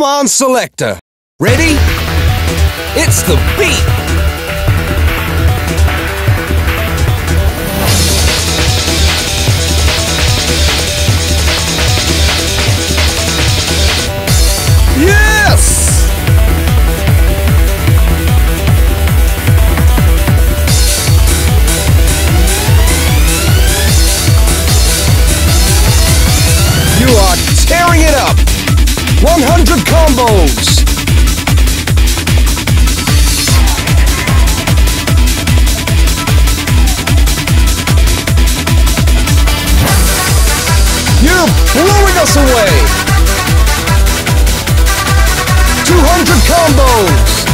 Come on, selector. Ready? It's the beat. Yes! You are tearing it up. 100 combos. You're blowing us away. 200 combos.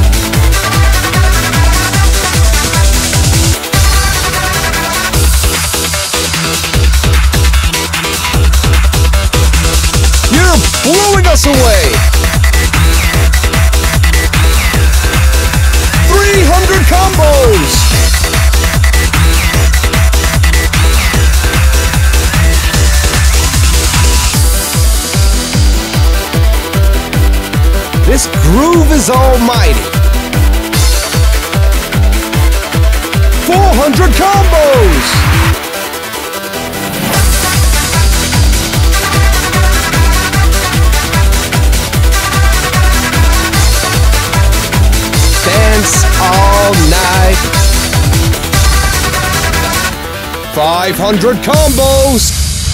You're blowing us away. 300 combos. This groove is almighty. 400 combos. Dance all night. 500 combos.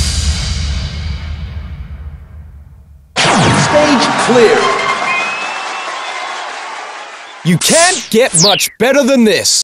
Stage clear. You can't get much better than this.